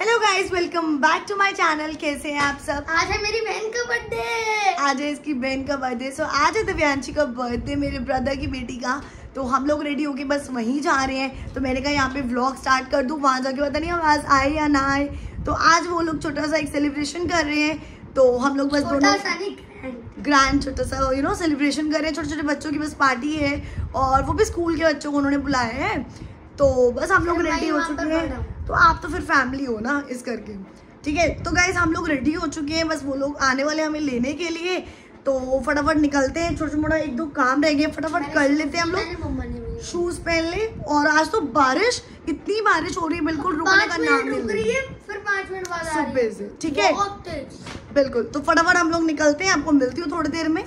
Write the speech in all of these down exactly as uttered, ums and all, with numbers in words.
Hello guys, welcome back to my channel. कैसे हैं आप सब? आज है मेरी बहन का बर्थडे। आज है इसकी बहन का बर्थडे। सो आज है दिव्यांशी का बर्थडे, मेरे ब्रदर की बेटी का। तो हम लोग रेडी होके बस वहीं जा रहे हैं। तो मैंने कहा यहाँ पे व्लॉग स्टार्ट कर दूँ, वहाँ जाके पता नहीं आवाज़ आए या ना आए। तो आज वो लोग छोटा सा एक सेलिब्रेशन कर रहे हैं। तो हम लोग बस दोनों ग्रैंड छोटा सा यू नो सेलिब्रेशन कर रहे हैं। छोटे छोटे बच्चों की बस पार्टी है और वो भी स्कूल के बच्चों को उन्होंने बुलाया है। तो बस हम लोग रेडी हो चुके हैं। तो आप तो फिर फैमिली हो ना, इस करके ठीक है। तो गाइस हम लोग रेडी हो चुके हैं, बस वो लोग आने वाले हमें लेने के लिए। तो फटाफट निकलते हैं। छोटा मोटा एक दो काम रह गए, फटाफट कर लेते हैं हम लोग। शूज पहन ले। और आज तो बारिश, इतनी बारिश हो रही है, बिल्कुल रुकने का नाम नहीं ले रही है। फिर पाँच मिनट बाद सुबह से, ठीक है बिल्कुल। तो फटाफट हम लोग निकलते हैं, आपको मिलती हूँ थोड़ी देर में।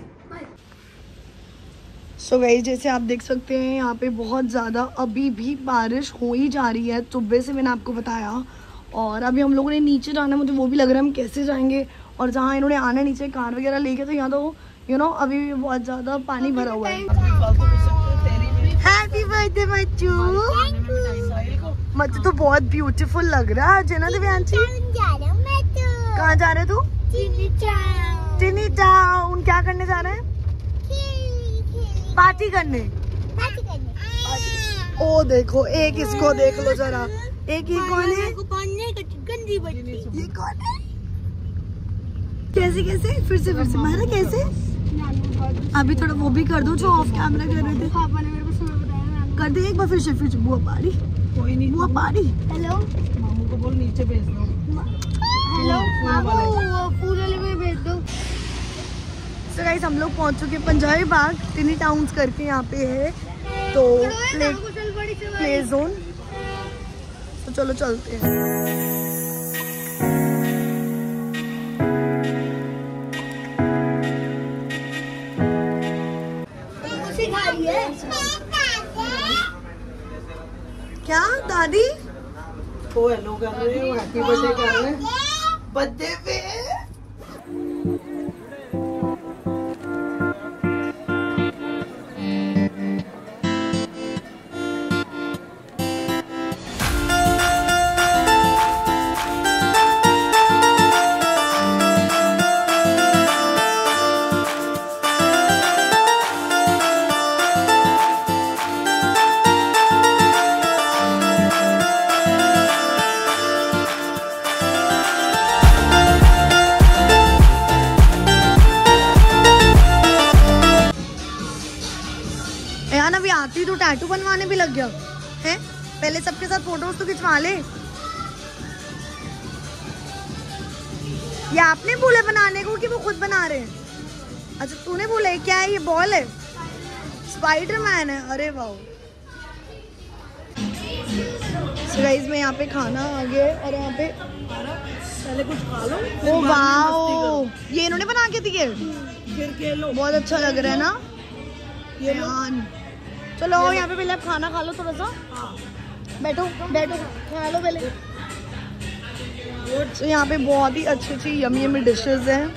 सो गाइस जैसे आप देख सकते हैं यहाँ पे बहुत ज़्यादा अभी भी बारिश हो ही जा रही है। सुबह से मैंने आपको बताया। और अभी हम लोगों ने नीचे जाना है, मुझे वो भी लग रहा है हम कैसे जाएंगे। और जहाँ इन्होंने आना है नीचे कार वगैरह लेके, तो यहाँ तो यू नो अभी भी बहुत ज़्यादा पानी भरा हुआ है। हैप्पी बर्थडे बच्चू। मच्चू तो बहुत ब्यूटीफुल लग रहा है ना दिव्यांशी। कहाँ जा रहे तू? Tiny town. क्या करने जा रहे हैं? पार्टी करने। पार्टी करने। ओ देखो, एक इसको देख लो जरा। एक ये कौन है? गंदी बच्ची। ये कौन है? कैसे कैसे फिर से फिर से मारा कैसे? अभी थोड़ा वो भी कर दो जो ऑफ कैमरा कर रहे थे। पापा ने मेरे को सुबह बताया। कर दे एक बार फिर से फिर से। बुआ पारी। कोई नहीं, बुआ पारी। हेलो मामू को बोल नीचे भेज दो। हेलो मामू, वो फूल वाले में भेज दो। तो गाइस हम लोग पहुंच चुके हैं पंजाबी बाग। टिनी टाउन्स करके यहाँ पे है तो प्ले प्ले जोन। तो चलो चलते हैं। सिखा रही है क्या दादी? वो हेलो कर रहे हैं, हैप्पी बर्थडे कर रहे हैं बर्थडे पे। अभी आती तो टैटू बनवाने भी लग गया है। पहले सबके साथ फोटोज तो खिंचवा ले। ये आपने बोला बनाने को कि वो खुद बना रहे हैं? अच्छा तूने बोला है। क्या है ये? बॉल है? स्पाइडरमैन है? अरे वाह। सो गाइस में यहाँ पे खाना आ गया और यहाँ पे पहले कुछ खा लो। ओ वाह, ये इन्होंने बना के दिए। फिर खेलो। बहुत अच्छा लग रहा है ना ये यार। चलो यहाँ पे पहले आप खाना खा लो थोड़ा सा। बैठो बैठो खा लो पहले। तो यहाँ पे बहुत ही अच्छी अच्छी यमी यमी डिशेस हैं।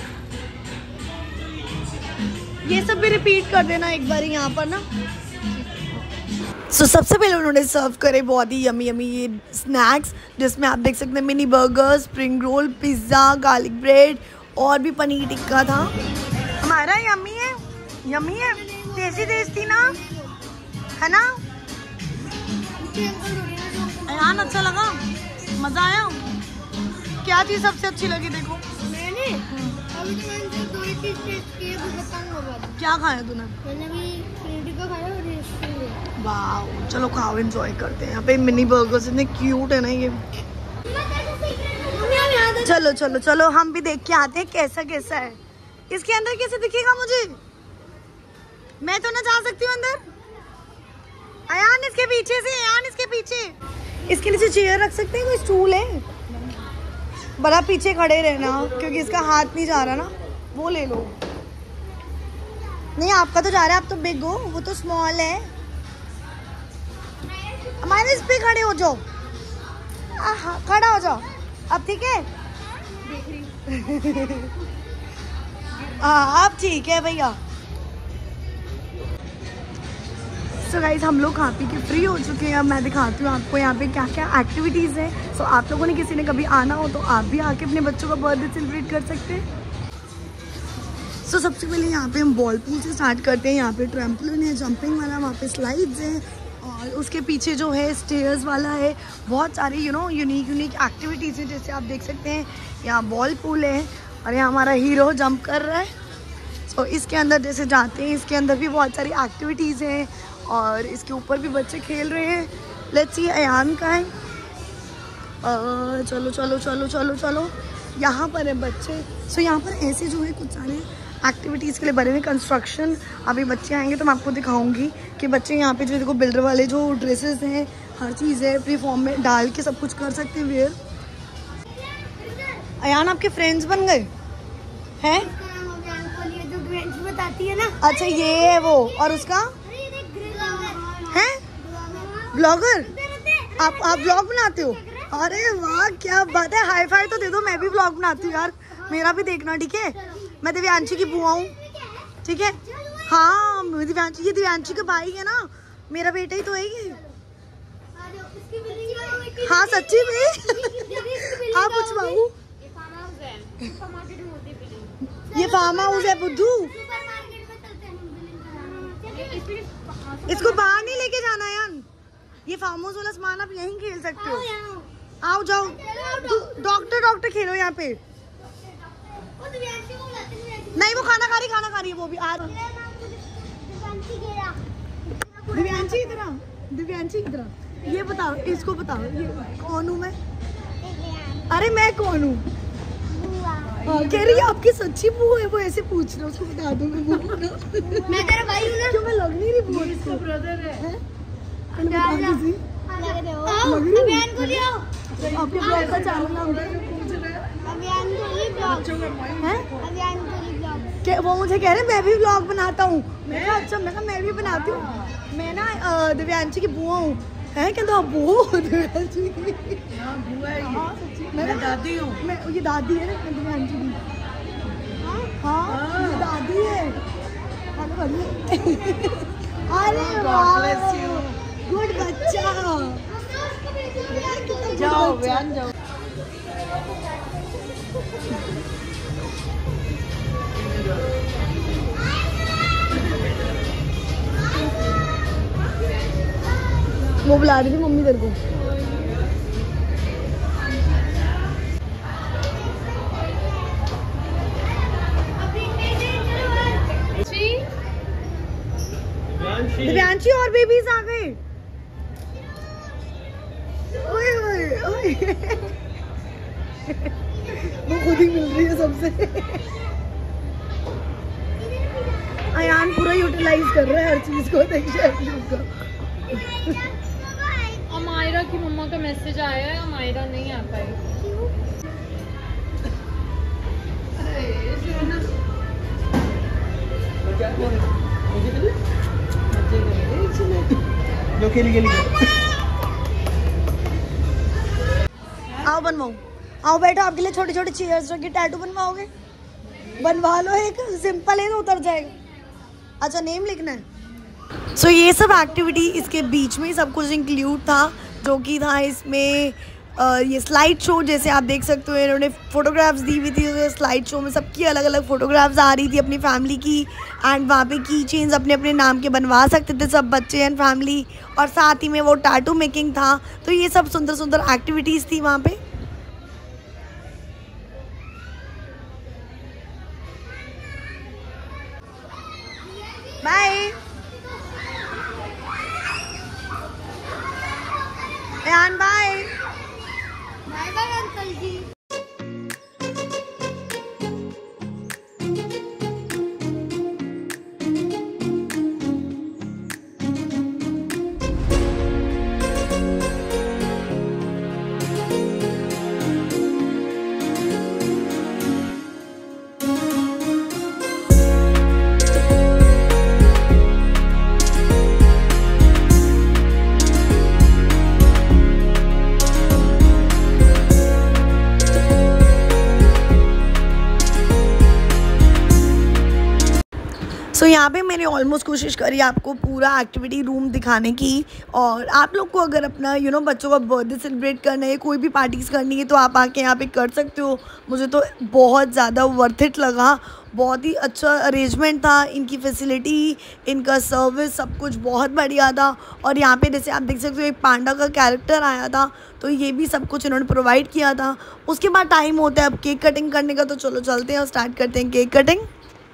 ये सब भी रिपीट कर देना एक बार यहाँ पर ना। सो so, सबसे पहले उन्होंने सर्व करे बहुत ही यमी यमी ये स्नैक्स, जिसमें आप देख सकते हैं mini burger, spring roll, pizza, garlic bread और भी पनीर टिक्का था। हमारा यमी है, यमी है, टेस्टी टेस्टी ना है ना यार? अच्छा लगा, मजा आया। क्या चीज सबसे अच्छी लगी? देखो मैंने अभी तो मैंने दो ही चीज टेस्ट की है, वो बताऊंगा। क्या खाया तूने? मैंने भी पनीर का खाया और ये। वाह चलो खाओ, एंजॉय करते हैं। यहाँ पे मिनी बर्गर्स इतने क्यूट है ना ये। चलो चलो चलो हम भी देख के आते हैं कैसा कैसा है। इसके अंदर कैसे दिखेगा मुझे? मैं तो ना जा सकती हूँ अंदर। अयान इसके पीछे से, अयान इसके पीछे। इसके नीचे चेयर रख सकते हैं? कोई स्टूल है? बड़ा पीछे खड़े रहना क्योंकि इसका हाथ नहीं जा रहा ना। वो ले लो। नहीं आपका तो जा रहा है, आप तो बिग हो, वो तो स्मॉल है। हमारे इस पे खड़े हो जाओ। खड़ा हो जाओ अब, ठीक है? हाँ अब ठीक है भैया। सो गाइस हम लोग खा पी के फ्री हो चुके हैं। अब मैं दिखाती हूँ आपको यहाँ पे क्या क्या एक्टिविटीज़ हैं। सो so, आप लोगों ने किसी ने कभी आना हो तो आप भी आके अपने बच्चों का बर्थडे सेलिब्रेट कर सकते हैं। सो so, सबसे पहले यहाँ पे हम बॉल पूल से स्टार्ट करते हैं। यहाँ पे ट्रैम्पोलिन है, जंपिंग वाला, वहाँ पे स्लाइड्स हैं और उसके पीछे जो है स्टेयर्स वाला है। बहुत सारी you know unique unique activities हैं, जैसे आप देख सकते हैं। यहाँ बॉल पूल है और यहाँ हमारा हीरो जंप कर रहा है। सो so, इसके अंदर जैसे जाते हैं, इसके अंदर भी बहुत सारी एक्टिविटीज़ हैं और इसके ऊपर भी बच्चे खेल रहे हैं। लेट्स सी अयान का है। uh, चलो चलो चलो चलो चलो यहाँ पर है बच्चे। सो so, यहाँ पर ऐसे जो है कुछ सारे एक्टिविटीज़ के लिए बने हुए कंस्ट्रक्शन। अभी बच्चे आएंगे तो मैं आपको दिखाऊंगी कि बच्चे यहाँ पे जो देखो बिल्डर वाले जो ड्रेसेस हैं, हर चीज़ है प्री फॉर्म में डाल के सब कुछ कर सकते हैं वेयर। अयान आपके फ्रेंड्स बन गए हैं? बताती है ना। अच्छा ये है वो, और उसका है ब्लॉगर। आप आप ब्लॉग बनाते हो? अरे वाह क्या बात है, हाई फाई तो दे दो। मैं भी ब्लॉग बनाती हूँ यार, मेरा भी देखना ठीक है। मैं दिव्यांशी की बुआ हूँ, ठीक है। हाँ दिव्यांशी, ये दिव्यांशी का भाई है ना, मेरा बेटा ही तो है ये। हाँ सच्ची में हाँ कुछ बाबू, ये फार्म हाउस है बुद्धू। इसको बाहर नहीं लेके जाना यार, ये फार्म हाउस वाला सामान आप यहीं खेल सकते हो। आओ जाओ, डॉक्टर डॉक्टर खेलो यहाँ पे। नहीं वो खाना खा रही, खाना खा रही है वो भी। आ दिव्यांशी इधर, दिव्यांशी इधर, ये बताओ, इसको बताओ ये कौन हूँ मैं? अरे मैं कौन हूँ? कह रही है आपकी सच्ची बुआ है, वो ऐसे पूछ रहे, उसको बता दो मैं बुआ ना। मैं तेरा भाई हूँ ना। क्यों मैं लग नहीं रही बुआ? इसका ब्रदर है, है? अभियान को लियो। आपके ब्लॉग का चैनल नाम है? अभियान को लियो ब्लॉग है? अभियान को लियो ब्लॉग। क्या वो मुझे कह रहे हैं मैं भी ब्लॉग बनाता हूँ। मैं कहा अच्छा, मैं कहा मैं भी बनाती हूँ। मैं ना अ, दिव्यांशी की बुआ हूँ। है कहता वो दिव्यांशी की बुआ है ये। मैं मैं दादी हूँ। मैं ये दादी है ना दिव्यांशी की। हाँ ये दादी है। अरे वाह गुड बच्चा, जाओ बयान जाओ। वो बुला रही थी मम्मी तेरे को। दिव्यांशी और बेबीज आ गए। ओए ओए ओए वो खुद ही मिल रही है सबसे। अयान पूरा यूटिलाइज कर रहा है हर चीज को। देखिए अमायरा की मम्मा का मैसेज आया है, अमायरा नहीं आ पाई। आओ बनवाओ, आओ बैठो, आपके लिए छोटे छोटे चेयर्स रखी। टैटू बनवाओगे? बनवा लो, एक सिंपल है तो उतर जाएगा। अच्छा नेम लिखना है। सो so, ये सब एक्टिविटी इसके बीच में सब कुछ इंक्लूड था, जो कि था इसमें आ, ये स्लाइड शो। जैसे आप देख सकते हो इन्होंने फ़ोटोग्राफ्स दी हुई थी, तो स्लाइड शो में सबकी अलग अलग फ़ोटोग्राफ्स आ रही थी अपनी फैमिली की। एंड वहाँ पे की चेन्स अपने अपने नाम के बनवा सकते थे सब बच्चे एंड फैमिली, और साथ ही में वो टैटू मेकिंग था। तो ये सब सुंदर सुंदर एक्टिविटीज़ थी वहाँ पे। Bye Ayaan, bye bye bye uncle ji. So so, यहाँ पे मैंने ऑलमोस्ट कोशिश करी आपको पूरा एक्टिविटी रूम दिखाने की। और आप लोग को अगर अपना यू नो बच्चों का बर्थडे सेलिब्रेट करना है, कोई भी पार्टीज़ करनी है, तो आप आके यहाँ पे कर सकते हो। मुझे तो बहुत ज़्यादा वर्थ इट लगा, बहुत ही अच्छा अरेंजमेंट था, इनकी फैसिलिटी, इनका सर्विस, सब कुछ बहुत बढ़िया था। और यहाँ पे जैसे आप देख सकते हो एक पांडा का कैरेक्टर आया था, तो ये भी सब कुछ इन्होंने प्रोवाइड किया था। उसके बाद टाइम होता है अब केक कटिंग करने का, तो चलो चलते हैं और स्टार्ट करते हैं केक कटिंग।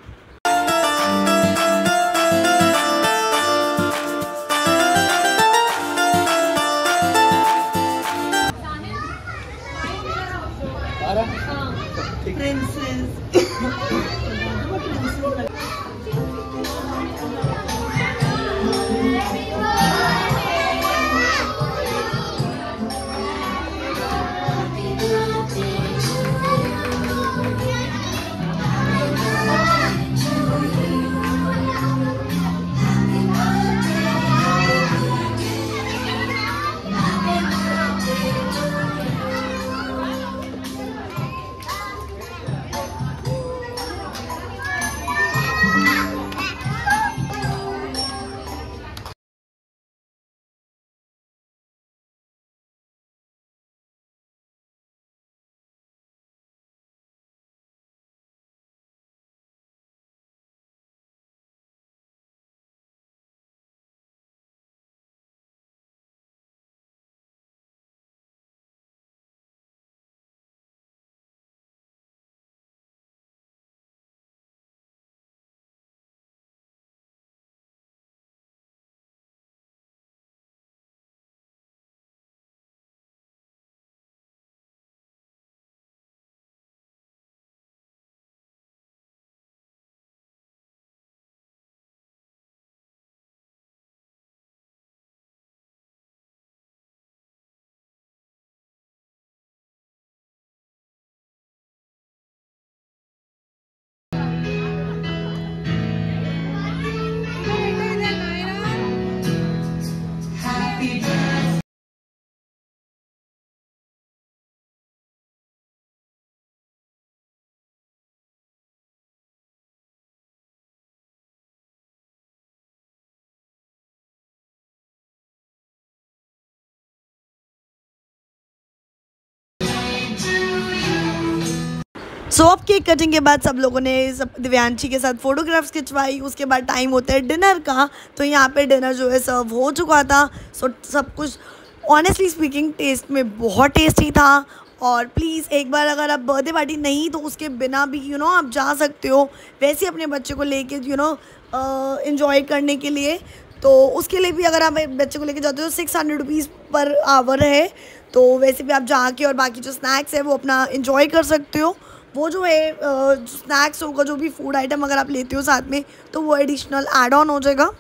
सो so, अब केक कटिंग के बाद सब लोगों ने सब दिव्यांशी के साथ फ़ोटोग्राफ्स खिंचवाई। उसके बाद टाइम होता है डिनर का, तो यहाँ पे डिनर जो है सर्व हो चुका था। सो so, सब कुछ ऑनेस्टली स्पीकिंग टेस्ट में बहुत टेस्टी था। और प्लीज़ एक बार अगर आप बर्थडे पार्टी नहीं तो उसके बिना भी यू you नो know, आप जा सकते हो वैसे अपने बच्चे को लेके यू नो इन्जॉय करने के लिए। तो उसके लिए भी अगर आप बच्चे को लेके जाते हो तो six hundred rupees per hour है। तो वैसे भी आप जाके और बाकी जो स्नैक्स है वो अपना इन्जॉय कर सकते हो। वो जो है स्नैक्स होगा, जो भी फूड आइटम अगर आप लेते हो साथ में, तो वो एडिशनल ऐड ऑन हो जाएगा।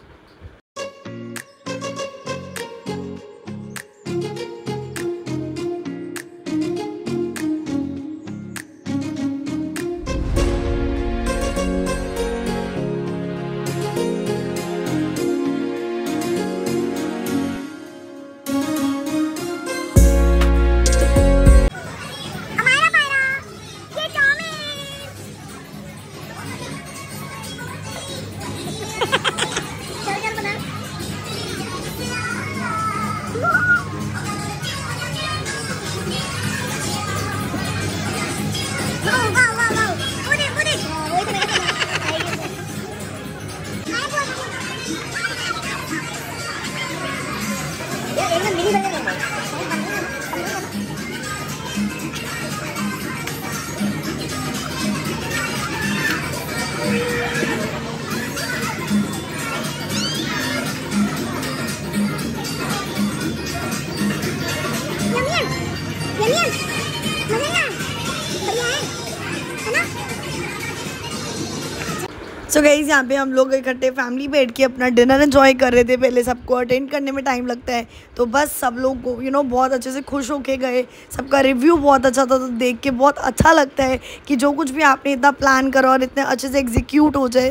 सो गाइस यहाँ पे हम लोग इकट्ठे फैमिली बैठ के अपना डिनर एंजॉय कर रहे थे। पहले सबको अटेंड करने में टाइम लगता है, तो बस सब लोग को यू नो बहुत अच्छे से खुश होके गए। सबका रिव्यू बहुत अच्छा था, तो देख के बहुत अच्छा लगता है कि जो कुछ भी आपने इतना प्लान करा और इतने अच्छे से एग्जीक्यूट हो जाए।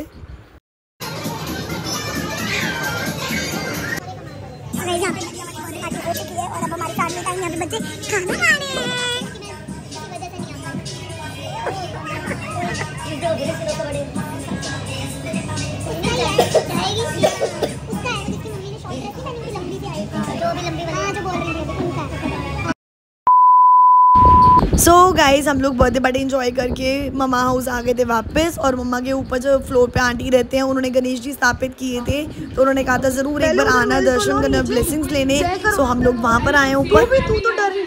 सो so गाइज हम लोग बर्थडे पार्टी एंजॉय करके मम्मा हाउस आ गए थे वापस। और मम्मा के ऊपर जो फ्लोर पे आंटी रहते हैं उन्होंने गणेश जी स्थापित किए थे, तो उन्होंने कहा था ज़रूर एक बार आना दर्शन करने, ब्लेसिंग्स लेने। सो so हम लोग वहाँ पर आए ऊपर। तू तो डर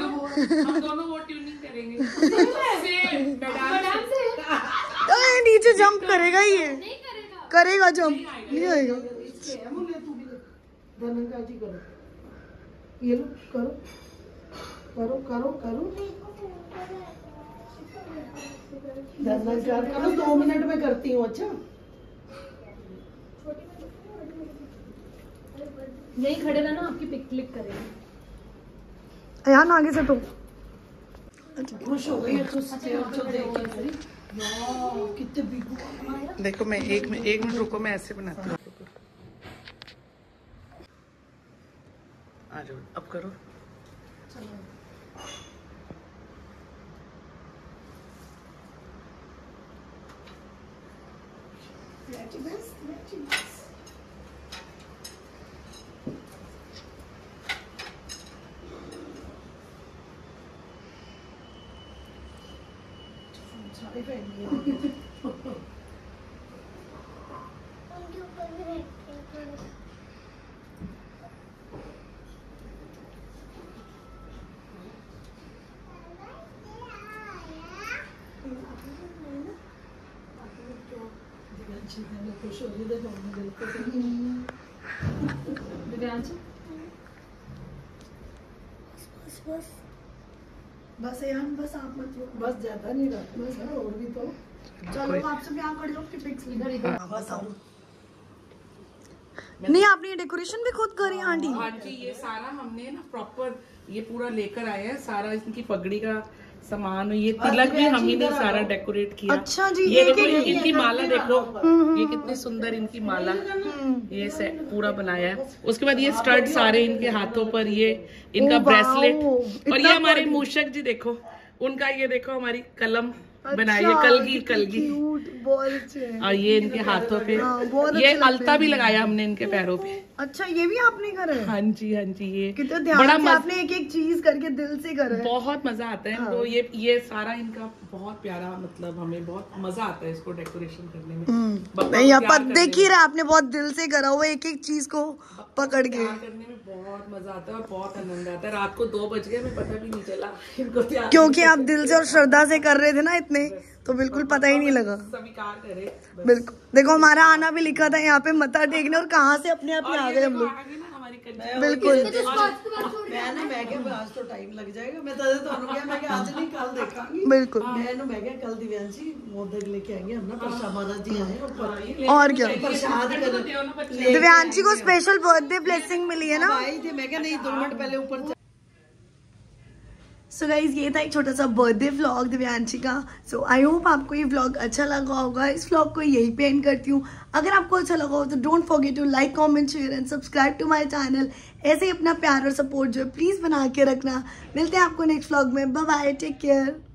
नीचे जंप करेगा ये, करेगा जंप नहीं आएगा। ये लो करो करो करो करो करो दो मिनट में करती हूँ। अच्छा यही खड़े रहना, आपकी पिक क्लिक करेंगे। यहाँ आगे से तो खुश हो गई है तो कितने बिगू। देखो मैं एक मिनट एक मिनट रुको, मैं ऐसे बनाती हूँ। आ जाओ अब करो। खुश हो रही देखो बस यार बस आप मत लो, बस ज्यादा नहीं रखना बस है। और भी तो चलो आपसे यहाँ कर लो कि पिक्स इधर इधर बताओ। नहीं आपने ये डेकोरेशन भी खुद करी आंटी? हाँ जी, ये सारा हमने ना प्रॉपर ये पूरा लेकर आए हैं, सारा इनकी पगड़ी का सामान, ये तिलक भी हम ही ने सारा डेकोरेट किया। अच्छा जी, ये देखो इनकी माला देखो, ये कितनी सुंदर इनकी माला, ये सेट पूरा बनाया है। उसके बाद ये स्टड सारे इनके हाथों पर, ये इनका ब्रेसलेट, और ये हमारे मूषक जी देखो, उनका ये देखो हमारी कलम बनाई है, कलगी कलगी, और ये इनके हाथों पे ये अलता भी लगाया हमने इनके पैरों पे। अच्छा ये भी आपने करा है? हाँ जी हाँ जी, ये कितना ध्यान से आपने एक एक चीज करके दिल से करा है। बहुत मजा आता है हमको। ये ये सारा इनका बहुत प्यारा, मतलब हमें बहुत मजा आता है इसको डेकोरेशन करने में। नहीं आप देख ही रहे, आपने बहुत दिल से करा हुआ एक एक चीज को पकड़ के करने में बहुत मजा आता है और बहुत आनंद आता है। रात को दो बज गए, हमें पता भी नहीं चला इनको तैयार, क्योंकि आप दिल से और श्रद्धा से कर रहे थे ना इतने, तो बिल्कुल पता ही नहीं लगा। स्वीकार करे बिल्कुल। देखो हमारा आना भी लिखा था यहाँ पे मत्था टेकने, और कहाँ से अपने आप ही आ गए हम लोग। बिल्कुल मैंने मैं क्या आज तो टाइम लग जाएगा, मैं तो ਤੁਹਾਨੂੰ ਕਿਹਾ मैं आज नहीं कल देखांगी। बिल्कुल मैंने मैं क्या कल दिव्यांशी मोदक लेके आएंगे हम ना, प्रसाद महाराज जी आए और और क्या प्रसाद कर दिव्यांशी को स्पेशल बर्थडे ब्लेसिंग मिली है ना। आई थी मैं क्या नहीं दो मिनट पहले ऊपर। सो so गाइज ये था एक छोटा सा बर्थडे व्लॉग दिव्यांशी का। सो आई होप आपको ये व्लॉग अच्छा लगा होगा। इस व्लॉग को यही पे एंड करती हूँ। अगर आपको अच्छा लगा हो तो don't forget to like comment share and subscribe to my channel. ऐसे ही अपना प्यार और सपोर्ट जो है प्लीज बना के रखना। मिलते हैं आपको नेक्स्ट व्लॉग में। Bye bye, take care.